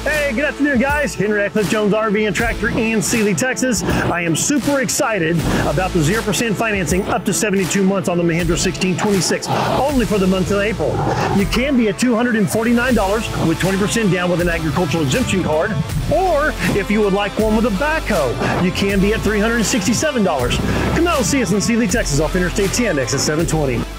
Hey, good afternoon, guys. Henry at Cliff Jones RV and Tractor in Sealy, Texas. I am super excited about the 0% financing up to 72 months on the Mahindra 1626, only for the month of April. You can be at $249 with 20% down with an agricultural exemption card, or if you would like one with a backhoe, you can be at $367. Come out and see us in Sealy, Texas off Interstate 10, exit 720.